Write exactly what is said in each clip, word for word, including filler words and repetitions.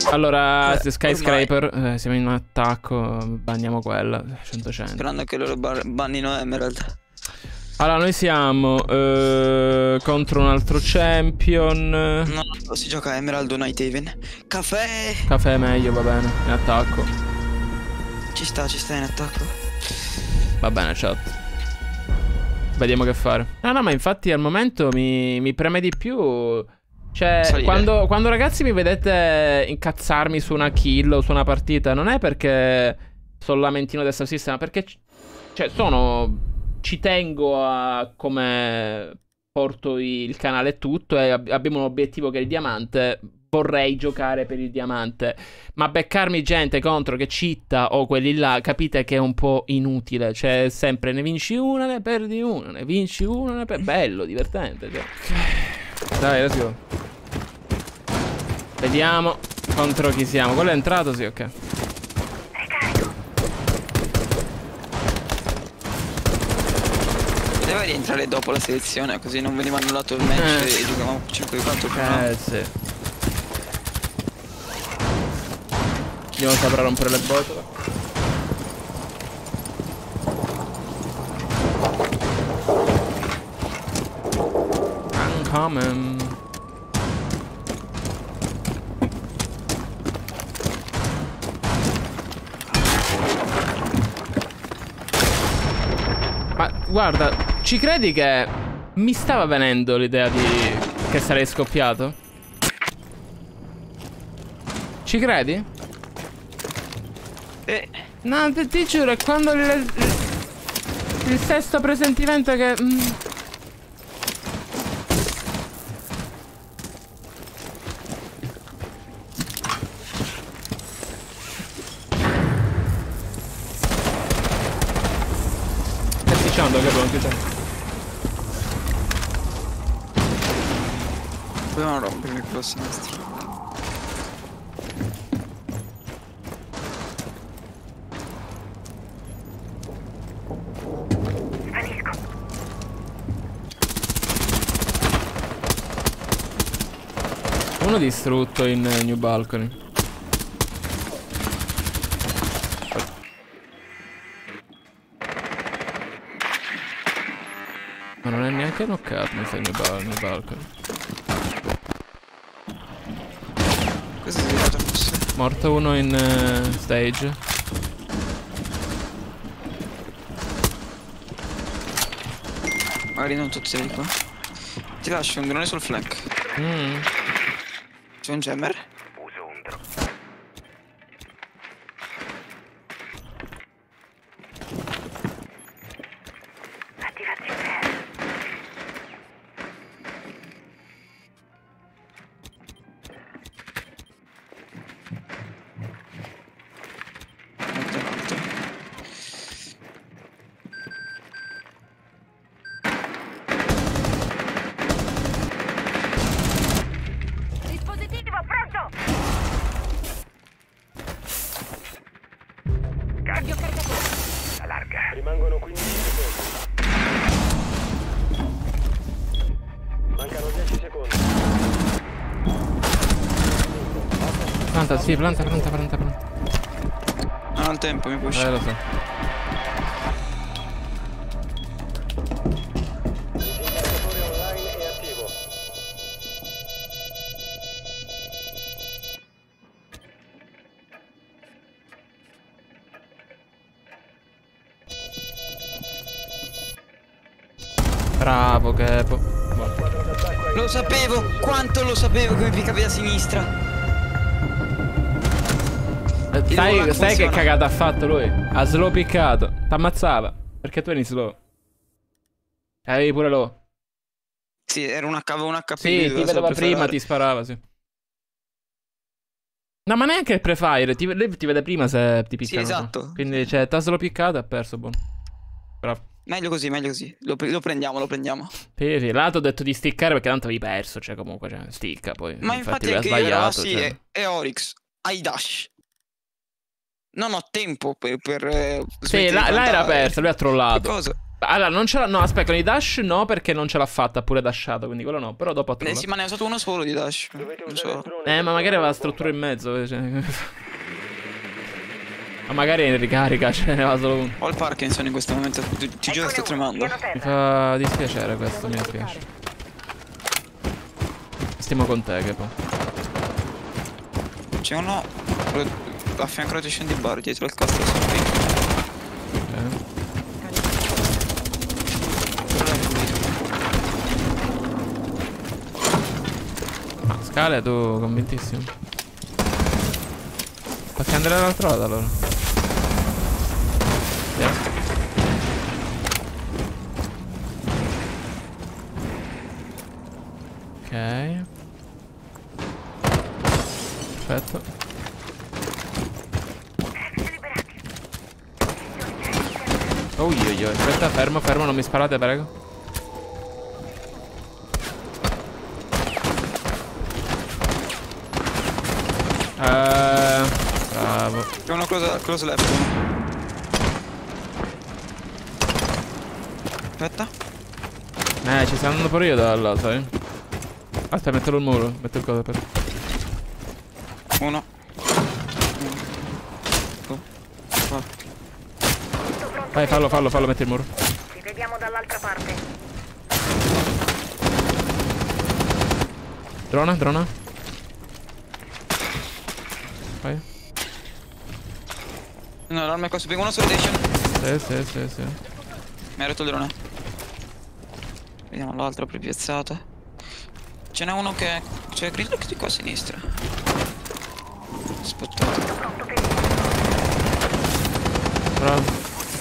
Allora, Beh, Skyscraper, eh, siamo in attacco, banniamo quella, cento cento. Sperando che loro bannino Emerald. Allora, noi siamo uh, contro un altro champion. No, si gioca Emerald o Nighthaven. Caffè! Caffè è meglio, va bene, in attacco. Ci sta, ci sta in attacco. Va bene, chat. Vediamo che fare. No, no, ma infatti al momento mi, mi preme di più. Cioè, quando, quando ragazzi mi vedete incazzarmi su una kill o su una partita, non è perché sono lamentino destra sinistra, ma perché, cioè, sono... Ci tengo a come porto il canale e tutto, e ab abbiamo un obiettivo che è il diamante. Vorrei giocare per il diamante, ma beccarmi gente contro che citta o quelli là, capite che è un po' inutile. Cioè, sempre ne vinci una, ne perdi una, ne vinci una, ne perdi... Bello, divertente, cioè. Ok. Dai, let's go. Vediamo contro chi siamo. Quello è entrato, sì, ok. Deve rientrare dopo la selezione, così non veniva annullato il match eh. e giocavamo cinque quattro. Eh sì. Andiamo a saprà rompere le botole. I'm coming. Ma guarda, ci credi che mi stava venendo l'idea di che sarei scoppiato? Ci credi? Eh. No, ti, ti giuro, è quando il, il, il sesto presentimento che... Mm. Dicendo che buon chiuso. Dobbiamo rompere quello a sinistra. Uno distrutto in uh, New Balcony. Ma non è neanche knockato, mi sa, New, bal New Balcony. Questo si vede forse. Morto uno in uh, stage. Magari non tutti sei qua. Ti lascio un drone sul flank. Mm. C'è un jammer. Uso un drone. Attivazione. Molto alto. Dispositivo pronto! Cambio caricatore. La larga. Rimangono quindici secondi. Mancano dieci secondi. Planta, sì, planta, planta, planta, planta. Non ho il tempo, mi puoi Eh, lo so. Disintegratore online e attivo. Bravo, Kepo. Squadra d'attacco ai Lo sapevo! Quanto lo sapevo che mi piccavi a sinistra! Eh, Il sai volo sai che funziona. cagata ha fatto lui? Ha slow piccato. T'ammazzava. Perché tu eri slow. Avevi pure low. Sì, era un H V, un H P. Sì, ti vedeva prima, ti sparava, sì. No, ma neanche il prefire. Ti, lei ti vede prima se ti picca. Sì, esatto. Quindi, cioè, t'ha slow piccato e ha perso, buono. Bravo. Meglio così, meglio così. Lo, lo prendiamo, lo prendiamo. Sì, sì, là ti ho detto di sticcare perché tanto avevi perso. Cioè, comunque, cioè, sticca poi. Ma infatti, lui ha anche io ero sbagliato. sì, Cioè. e, e Oryx. Hai dash. Non ho tempo per... per eh, Sì, smettere là, di là era plantare. persa, lui ha trollato. Che cosa? Allora, non ce l'ha. No, aspetta, con i dash no, perché non ce l'ha fatta, pure dashato, quindi quello no. Però dopo ha Eh trovato. sì, ma ne ho usato uno solo di dash. Dovete Non usare so. il drone. Eh, ma magari aveva la struttura in mezzo. Cioè. Ma magari è in ricarica, ce ne va solo uno. Ho il Parkinson in questo momento. Ti, ti giuro, sto tremando. Mi fa dispiacere questo, mi dispiace. Stiamo con te, Kepo. C'è uno a fianco alla station di bar, dietro al castro qui. Ok. Ah, scale, tu convintissimo. Facci andare dall'altro lato allora. Yeah. Ok. Perfetto. Oh io io, aspetta, fermo, fermo, non mi sparate, prego. Uh, bravo. C'è uno close, close left. Aspetta. Eh, ci sta andando pure io da là, sai? Aspetta, metterlo il muro, metto il coso per. Uno. Uno. Oh. Vai, fallo, fallo, fallo, metti il muro. Ci vediamo dall'altra parte. Drona, drona. Vai. No, l'arma è qua su uno su rotation. Sì, sì, sì, sì. Mi ha rotto il drone. Vediamo l'altro per piazzata. Ce n'è uno che. C'è Grillo che è di qua a sinistra. Spottato. Bravo.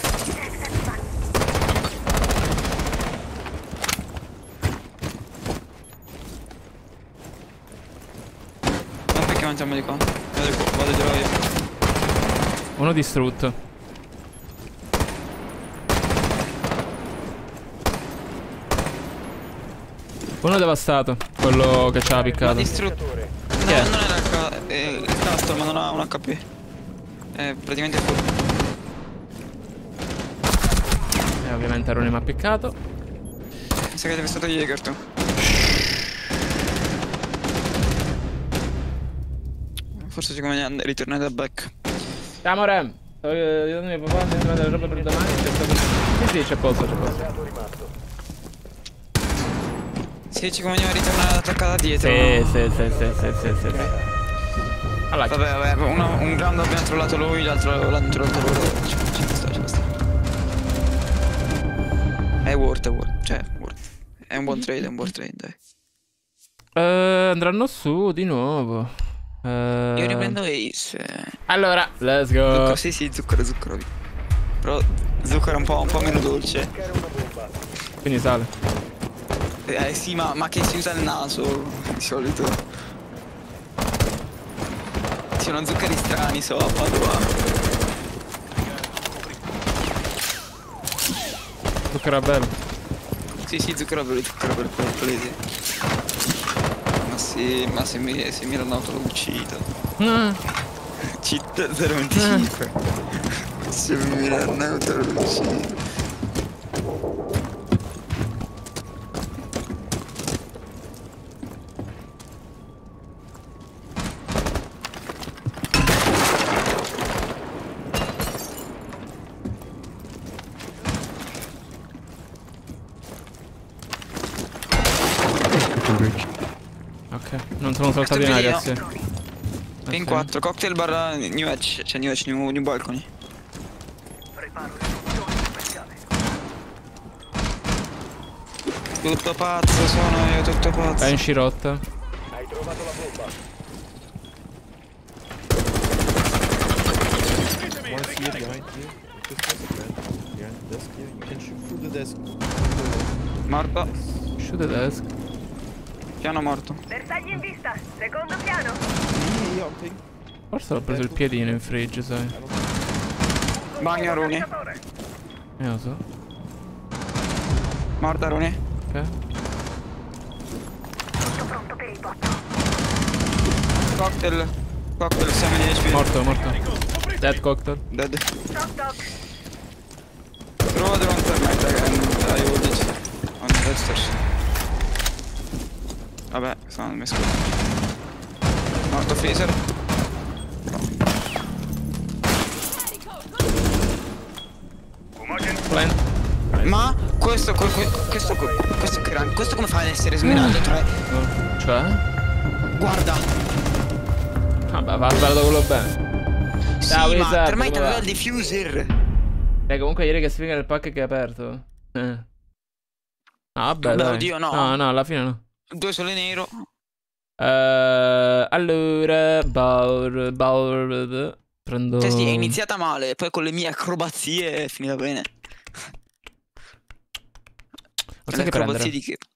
Non perché mangiamo di qua. Vado di qua, vado di là io. Uno distrutto. Uno devastato. Quello che ci ha Ma piccato. distrutto. No, Chi è? non era il, ca eh, il castro, ma non ha un H P. È praticamente full. E ovviamente Rune mi ha piccato. Mi sa che deve stato Jäger tu. Forse ci conviene ritornare da back. Ciao Rem. Sto aiutando mio papà a entrare delle robe per domani. C'è stato. Sì, sì, c'è posto, c'è posto. Sì, ci conveniva ritornare ad attaccare da dietro. Sì, sì, sì, sì, sì, sì, sì. Allora, Vabbè, vabbè, uno, un round abbiamo trovato lui, l'altro l'hanno trovato loro. Ci, ci sta, ci sta. È worth, è worth, cioè, worth. È un buon trade, è un buon trade, dai. Uh, andranno su di nuovo. Uh, Io riprendo Ace. Allora, let's go. Zucchero, sì, sì, zucchero, zucchero. Però zucchero è un po', un po' meno dolce. Quindi sale. Eh sì, ma, ma che si usa il naso di solito. Ci sono zuccheri strani, so, a Padova. Zucchero bello. Sì, sì, zucchero bello, zucchero bello, palese. Ma sì, ma se mi, se mi l'hanno l'ho ucciso. Mm. Cheat zero venticinque. Se mi l'hanno l'ho ucciso. Ok, non sono saltati in aria, sì. Pin Ok. quattro, cocktail barra New Edge, cioè New Edge, New, new Balcony. Tutto pazzo sono io, tutto pazzo. È in scirotta. Hai trovato la bomba. One here behind you. Just press the ground. Behind the desk here. You can shoot through the desk. Morto, Shoot the desk. piano morto. Bersagli in vista, secondo piano. Yeah, yeah, I'm taking. Forse l'ho preso il piedino in fridge, sai. Bagno Runi, Eh, lo so. morta Runi. Ok. Tutto pronto per il botto. Cocktail, cocktail, siamo di H P. Morto, morto. Dead cocktail. Dead. Toc toc. Provo drone. per me, dai, voltage. On testers. Vabbè, sono messo. Morto freezer. Plant. Ma questo, questo, questo, questo, questo, questo come fa ad essere smeraldo tre? Cioè? Guarda. Vabbè, va sparato quello bene. Sì, Ciao, ma Wizard, per me come aveva va? il diffuser. Eh, comunque ieri che sfiga il pack che è aperto. Eh. No, vabbè, Vabbè, dai. oddio, no. No, no, alla fine no. Due sole nero. Uh, allora, Baur, Baur, prendo... Cioè sì, è iniziata male, poi con le mie acrobazie è finita bene. Forse Le che acrobazie prendere? di che?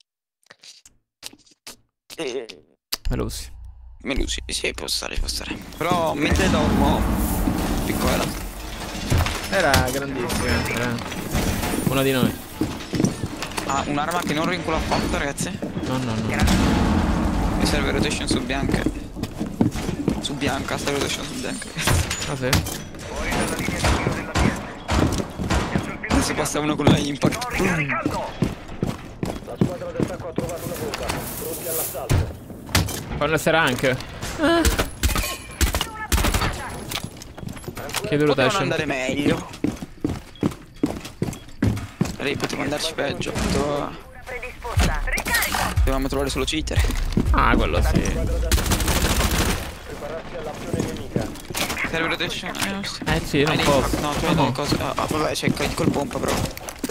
Eh, Melusi. Melusi, sì, può stare, può stare. Però mentre dormo, piccola. Era grandissimo, era uno di noi. Ha un'arma che non rincula affatto, ragazzi. No, no, no. Mi serve rotation su bianca. Su bianca, serve rotation su bianca. Ah, sì? Fuori dalla linea di tiro della P S. Adesso passa uno con la impact. Sto ricaricando. La squadra d'attacco ha trovato una bomba. Pronti all'assalto. Fanno essere anche. Ah. Chiedo Potevano rotation. andare meglio. Lei poteva andarci peggio. Poteva... Predisposta. Ricarico. Dovevamo trovare solo cheater. Ah, quello sì. Prepararsi all'azione nemica. Serve rotation. Eh, non so. Eh sì, non Hai posso. dei- No, tu hai No. delle cose. Ah, ah, vabbè, c'è col col pompa però.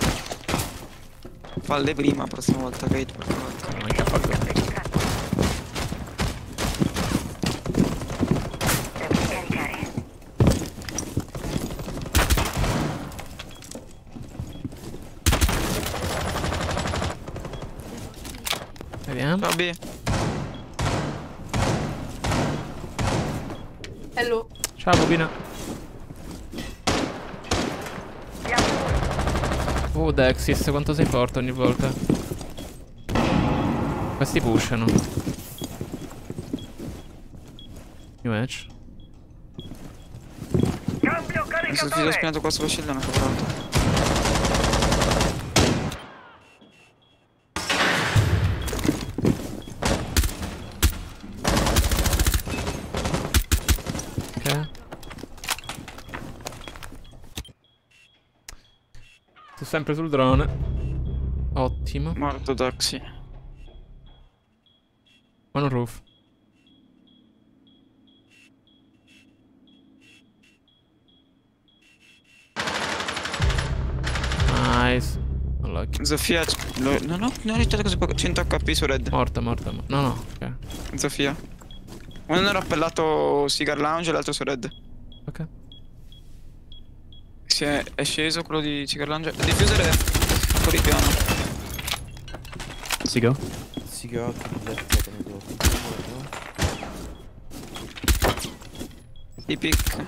Falle prima, prossima volta, Kate, porca vacca. Non che ha fatto. Devo scaricare. Vediamo. Vabbè. Hello. Ciao, Bobina. Oh, Dexis, quanto sei forte ogni volta. Questi pushano. New match. Cambio Mi sono caricatore. spinato qua sulla scellona, caporato. Ok. Sto sempre sul drone. Ottimo. Morto Daxi. On roof. Nice. Unlucky. Zofia. lo- Non ho, non ho iniziato così poco. cento H P su red. Morta, morta, morta. No, no, ok. Zofia. Uno era appellato Cigar Lounge e l'altro su red. Ok. Si è, è sceso quello di Cigar Lounge. Il diffuser è fuori piano. Sigo. Cigar to the left, like on the door. I pick.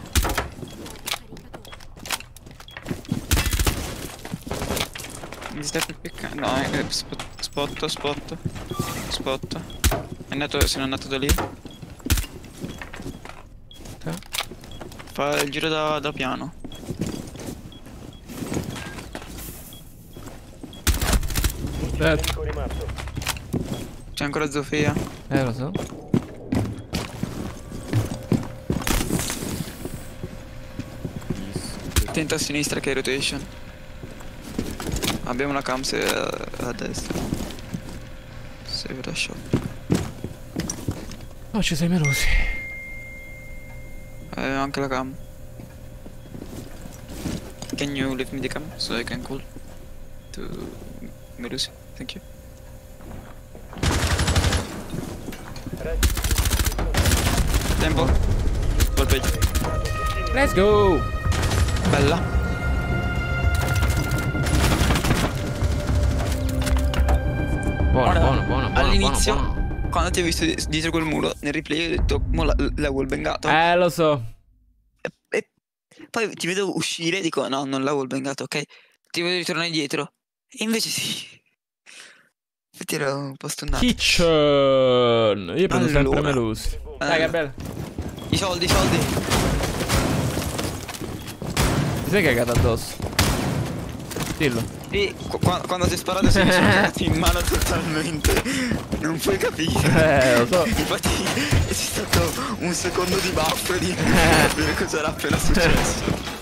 Mi sta per piccare. No, è spot, spot, spot. Spot. È andato, se n'è andato da lì. Ok. Fa il giro da, da piano. Dead. Nemico rimasto. C'è ancora Zofia. Eh, lo so. Tenta a sinistra che è rotation. Abbiamo una cam se a, a destra. Save da shop. Oh, ci sei melusi. Eh, anche la cam. Can you leave me the cam so I can call to Melusi? Thank you. Tempo. Colpeggio. Let's go. Bella. Buono, Ora, buono, buono, buono. all'inizio, buono, buono. quando ti ho visto di- dietro quel muro, nel replay ho detto, mo la, la wallbangato. Eh, lo so. E, e poi ti vedo uscire e dico, no, non la wallbangato, ok? Ti vedo ritornare dietro. E invece sì. Infatti ero un po' stunnato. Kitchen. Io prendo sempre Allora. melusi. Dai, Eh, Gabriele. I soldi, i soldi. Ti sei cagato addosso? Dillo. E qu- quando ti sparate sei tornati in mano totalmente. Non puoi capire. Eh, lo so. Infatti c'è stato un secondo di buff di capire cosa era appena successo.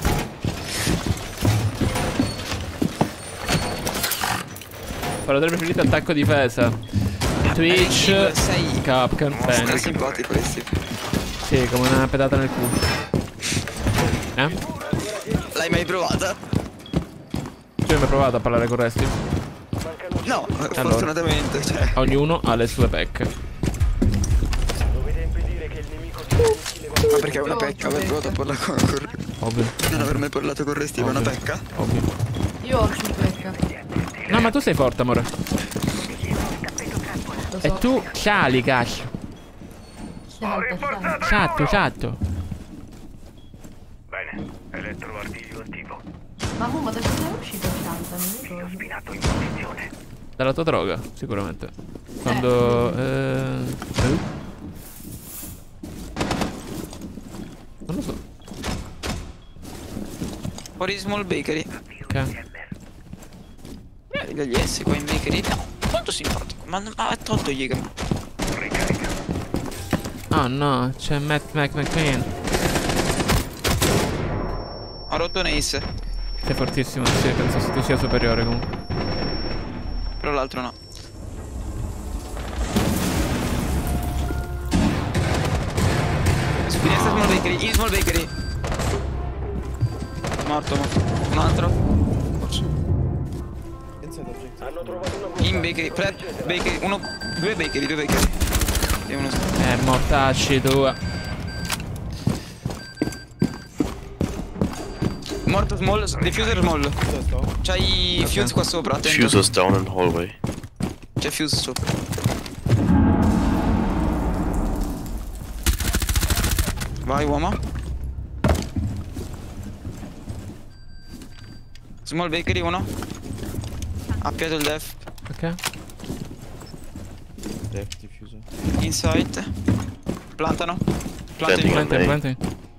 Parlatore preferito attacco difesa. Twitch. Eh, sei Capcan. stra Bene. simpatico questi. Sì, come una pedata nel culo. Eh? L'hai mai provata? Tu hai mai provato a parlare con Resti? No, fortunatamente, cioè. Ognuno ha le sue pecche. Dovete impedire che il nemico dia un missile Ma perché è una pecca aver provato a parlare con, con Ovvio. non aver mai parlato con Resti è una Ovvio. pecca? Ovvio. Io ho cinque pecca. No, ma tu sei forte, amore. Lo so. E tu sali, cazzo. Salta, salta. Esatto, esatto. Bene, elettroartiglio attivo. Ma oh, ma da dove è uscito Santa? Non mi ricordo. Spinato in posizione. Dalla tua droga, sicuramente. Quando... Eh... eh? Non lo so. Fuori small bakery. Ok. Eh, degli S qua in bakery. No, molto simpatico. Ma, ma ha tolto gli gamma. Ricarica. Oh no, c'è Matt McQueen. Ho rotto un ace. Sei fortissimo, sì, penso che tu sia superiore comunque. Però l'altro no. Finestra small bakery. In small bakery. Morto, morto. Un altro. Inside objective. Hanno trovato una bomba. In bakery. Prep. Bakery. Uno. Due bakery. Due bakery. E uno. Eh, mortacci tua. Morto small. Diffuser small. Just down. C'hai fuse qua sopra. Attento. Fuser's down in the hallway. C'è fuse sopra. Vai uomo. Small bakery uno. Appiato il def. Ok. Depth diffuser. Inside. Plantano. Planting. Plantano. Planting, planting.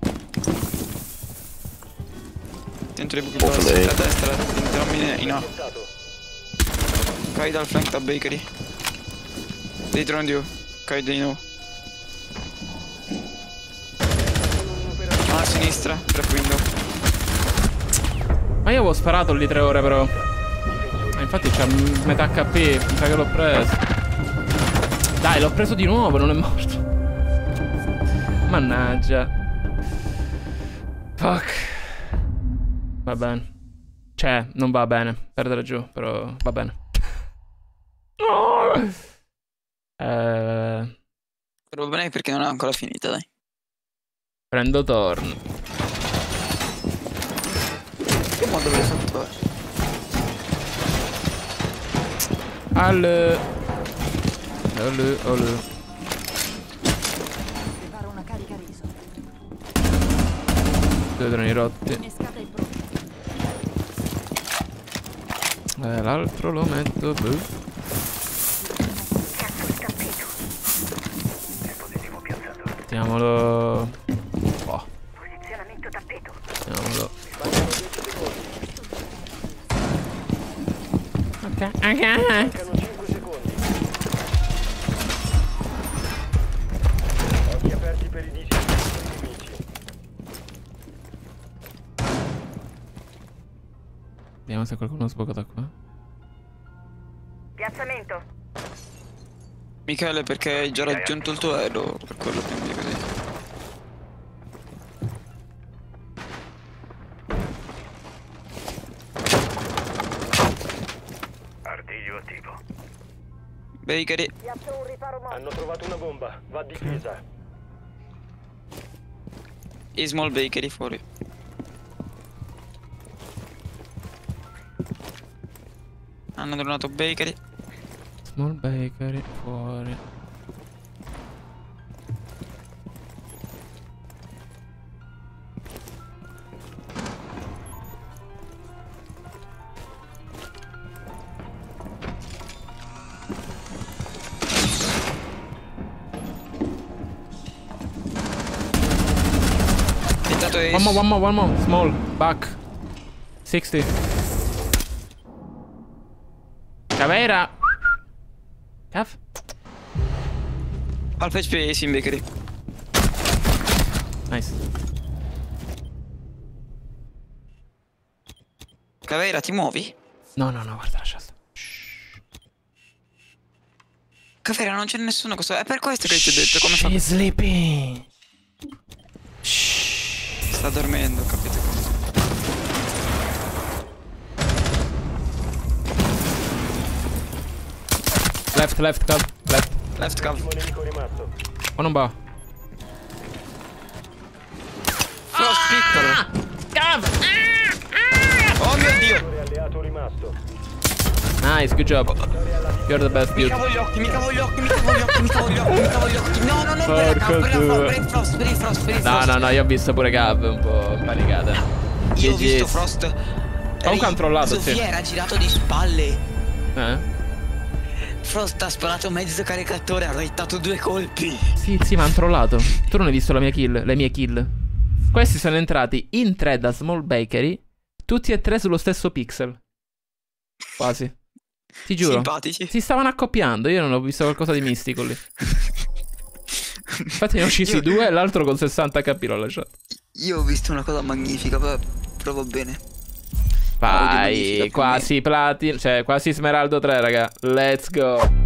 Dentro i buchi Open bassi. A. A destra. Entrambi in A. Cai dal flank da bakery. Dietro on you. Cai di nuovo. A sinistra. Trap window. Ma io avevo sparato lì tre ore però. E infatti c'ha metà H P, mi sa che l'ho preso. Dai, l'ho preso di nuovo, non è morto. Mannaggia. Fuck. Va bene. Cioè, non va bene. Perdere giù, però va bene. eh, Però va bene perché non è ancora finita, dai. prendo torno. Che modo l'hai fatto? Alle. Alle, alle. Preparo una carica riso. Due droni rotti. Innescata e pronta. Eh, l'altro lo metto. Boh. Cazzo il tappeto. Dispositivo piazzato. Mettiamolo. Oh, Posizionamento tappeto. mettiamolo. Mancano dieci secondi. Ok, ok. Mancano cinque secondi. Occhi aperti per i distinti nemici. Vediamo se qualcuno ha sboccato qua. Piazzamento. Michele, perché hai già raggiunto il tuo aereo, per quello che mi dico così. Artiglio attivo. Bakery. Piazzo un riparo morto. Hanno trovato una bomba. Va difesa. E small bakery fuori. Hanno dronato bakery. Small bakery fuori. Tentato ace. One more, one more, one more. Small. Back. sixty. Caveira. Cav. Alfa H P Sim Bakery. Nice. Caveira, ti muovi? No, no, no, guarda, lascia stare. Caveira, non c'è nessuno questo. È per questo che ti ho detto come fa. She's sleeping. Sta dormendo, capito? Left, left, cav. Left. Left cav. Ultimo nemico rimasto. O non va? Frost piccolo. Cav! Oh mio dio. Ulteriore alleato rimasto. Nice, good job. You're the best, Mi dude. cavo gli occhi, mi cavo gli occhi, mi cavo gli occhi, mi cavo gli occhi, mi cavo gli occhi. No, no, no, per la cav, per la Frost, per il Frost, per il Frost, per il No, Frost. no, no, io ho visto pure Cav un po' impanicata. Io ho G G. visto Frost. Comunque ha controllato, sì. Sofia era girato di spalle. Eh? Frost ha sparato mezzo caricatore, ha rettato due colpi. Sì, sì, ma hanno trollato. Tu non hai visto la mia kill, le mie kill. Questi sono entrati in tre da Small Bakery, tutti e tre sullo stesso pixel. Quasi. Ti giuro. Simpatici. Si stavano accoppiando, io non ho visto qualcosa di mistico lì. Infatti ne ho uccisi Io- due e l'altro con sessanta K l'ho lasciato. Io ho visto una cosa magnifica, però provo bene. Vai, magnifica per quasi platino, cioè quasi Smeraldo tre, raga. Let's go.